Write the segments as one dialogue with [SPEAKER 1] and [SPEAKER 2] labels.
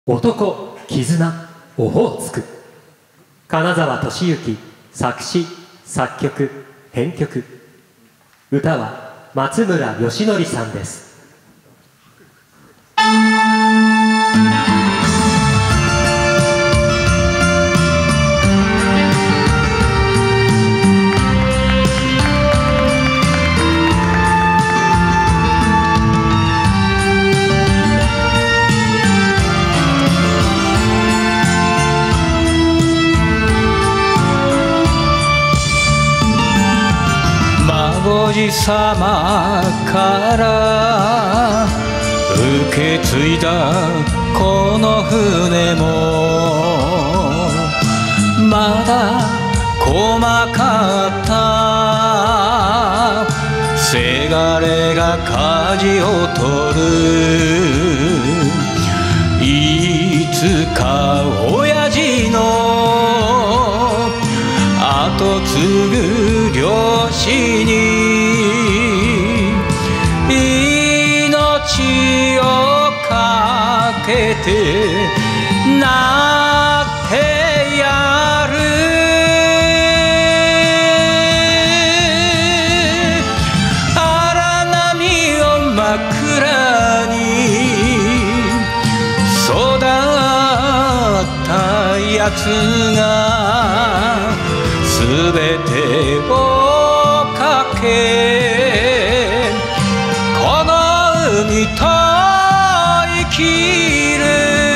[SPEAKER 1] 男絆オホーツク。金沢俊之作詞作曲編曲。歌は松村義則さんです。
[SPEAKER 2] おじさまから受け継いだこの船もまだ細かったせがれが舵を取る。いつか親父の後継ぐ漁師に命をかけてなってやる。荒波を枕に育ったやつがすべてをかけこの海と生きる。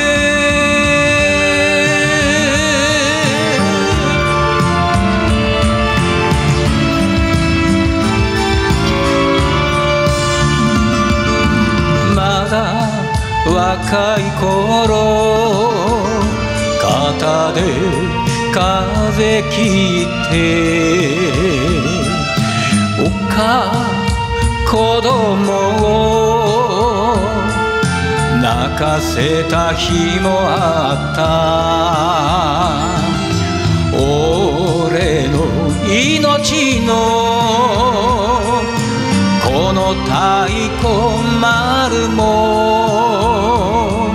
[SPEAKER 2] まだ若い頃肩で風切っておっか子供を泣かせた日もあった。俺の命のこの太鼓丸も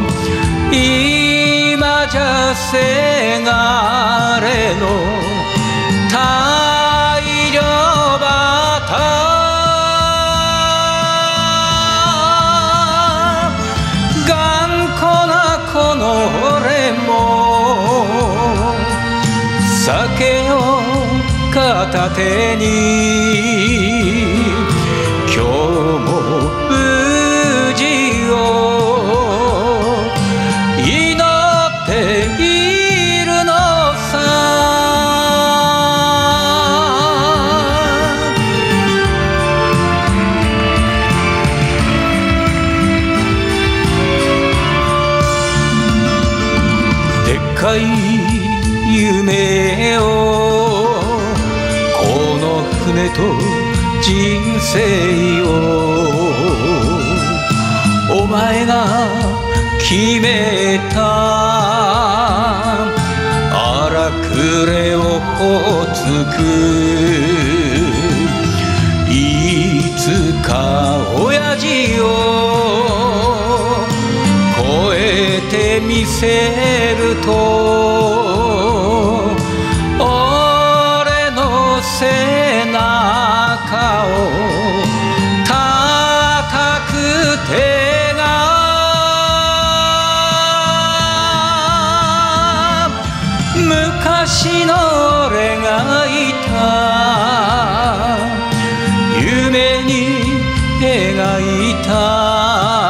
[SPEAKER 2] 今じゃせがれの大漁旗。頑固なこの俺も酒を片手に今日も無事を祈っているのさ。でっかい夢をこの船と人生をお前が決めた。荒くれをほつくいつか親父を超えてみせると俺の背中を叩く手が昔の俺がいた夢に描いた